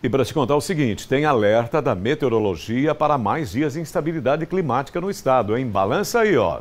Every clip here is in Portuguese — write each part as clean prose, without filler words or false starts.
E para te contar o seguinte, tem alerta da meteorologia para mais dias de instabilidade climática no estado, hein? Balança aí, ó.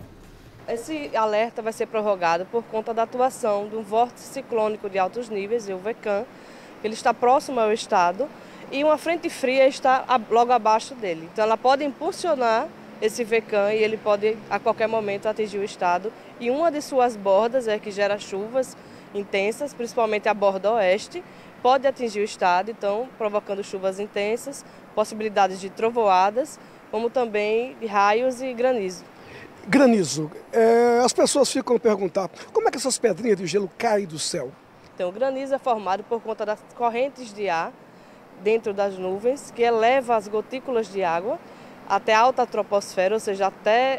Esse alerta vai ser prorrogado por conta da atuação de um vórtice ciclônico de altos níveis, o VECAM. Ele está próximo ao estado e uma frente fria está logo abaixo dele. Então ela pode impulsionar esse VECAM e ele pode a qualquer momento atingir o estado. E uma de suas bordas é que gera chuvas intensas, principalmente a borda oeste, pode atingir o estado, então provocando chuvas intensas, possibilidades de trovoadas, como também de raios e granizo. Granizo. As pessoas ficam a perguntar, como é que essas pedrinhas de gelo caem do céu? Então, o granizo é formado por conta das correntes de ar dentro das nuvens, que eleva as gotículas de água até a alta troposfera, ou seja,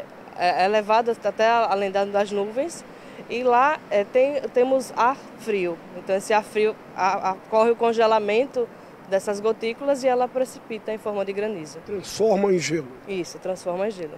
elevadas até além das nuvens. E lá temos ar frio. Então, esse ar frio ocorre o congelamento dessas gotículas e ela precipita em forma de granizo. Transforma em gelo. Isso, transforma em gelo.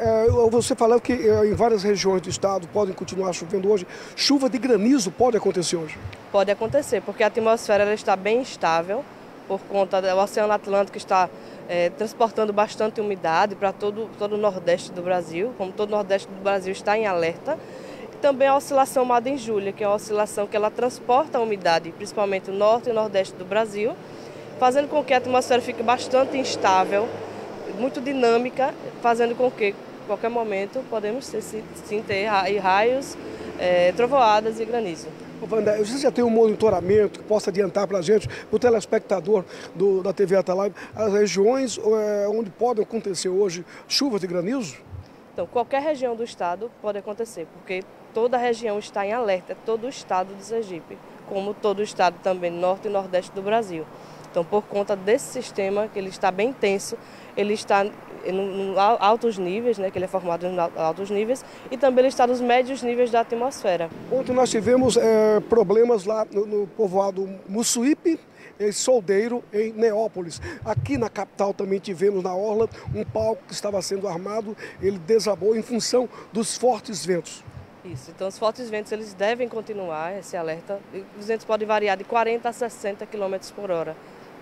Você falou que em várias regiões do estado podem continuar chovendo hoje. Chuva de granizo pode acontecer hoje? Pode acontecer, porque a atmosfera ela está bem estável, por conta do Oceano Atlântico está transportando bastante umidade para todo o Nordeste do Brasil, como todo o Nordeste do Brasil está em alerta. E também a oscilação Madem Júlia, que é uma oscilação que ela transporta a umidade, principalmente no Norte e Nordeste do Brasil, fazendo com que a atmosfera fique bastante instável, muito dinâmica, fazendo com que, a qualquer momento, podemos sim ter raios, trovoadas e granizo. Wanda, você já tem um monitoramento que possa adiantar para a gente, para o telespectador da TV Atalive, as regiões onde podem acontecer hoje chuvas de granizo? Então, qualquer região do estado pode acontecer, porque toda a região está em alerta, todo o estado de Sergipe, como todo o estado também norte e nordeste do Brasil. Então, por conta desse sistema, que ele está bem intenso, ele está em altos níveis, né, que ele é formado em altos níveis, e também ele está nos médios níveis da atmosfera. Ontem nós tivemos problemas lá no povoado Mussuípe, em Soldeiro, em Neópolis. Aqui na capital também tivemos na orla um palco que estava sendo armado, ele desabou em função dos fortes ventos. Isso, então os fortes ventos eles devem continuar, esse alerta, os ventos podem variar de 40 a 60 km por hora.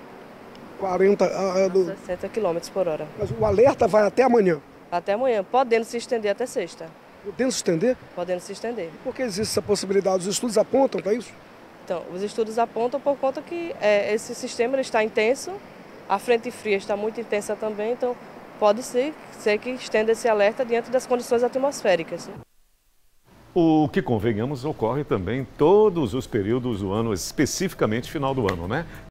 60 km por hora. Mas o alerta vai até amanhã? Até amanhã, podendo se estender até sexta. Podendo se estender? Podendo se estender. Por que existe essa possibilidade? Os estudos apontam para isso? Então, os estudos apontam por conta que esse sistema ele está intenso, a frente fria está muito intensa também, então pode ser que estenda esse alerta diante das condições atmosféricas. O que, convenhamos, ocorre também em todos os períodos do ano, especificamente final do ano, né?